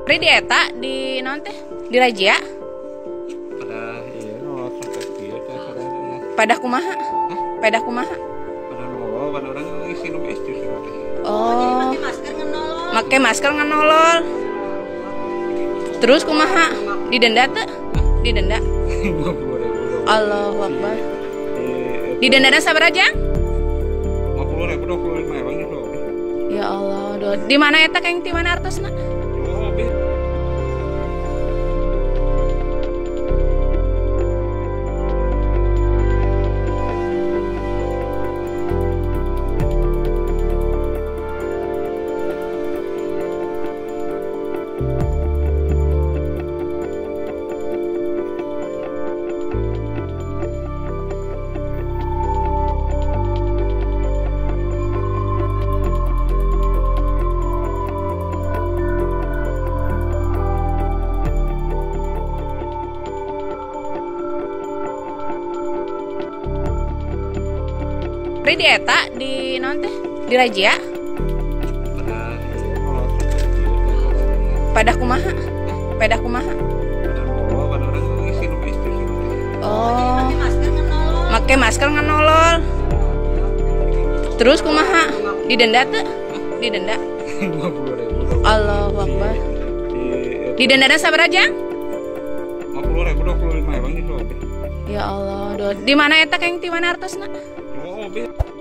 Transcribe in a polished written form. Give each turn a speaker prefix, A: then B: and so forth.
A: Pri di eta di naon teh? Di Rajia?
B: Pada iya nolak sampai kieu teh sadarana.
A: Pada kumaha? Pada kumaha?
B: Pada nolol, pada orang ngisi nu es justru teh.
A: Oh,
C: Pakai masker ngenolol.
A: make masker nganolol. Terus kumaha? Didenda teh? Didenda.
B: 50.000.
A: Allahu Akbar. Didendana sabaraha?
B: 50.000 25 emang itu.
A: Ya Allah, di mana eta keng di mana artosna?
B: Oh,
A: Pri di eta di naon teh? Di Rajia?
B: pada iya nolak sampai kieu teh sadarana.
A: Pada kumaha? Pada kumaha?
B: Pada nolol, pada orang ngisi nu es justru teh.
A: Oh,
C: Pakai masker ngenolol.
A: make masker nganolol. Terus kumaha? Didenda teh? Didenda.
B: 50.000.
A: Allahu Akbar. Didendana sabaraha?
B: 50.000 25 emang itu.
A: Ya Allah, di mana eta keng di mana artosna?
B: Oh,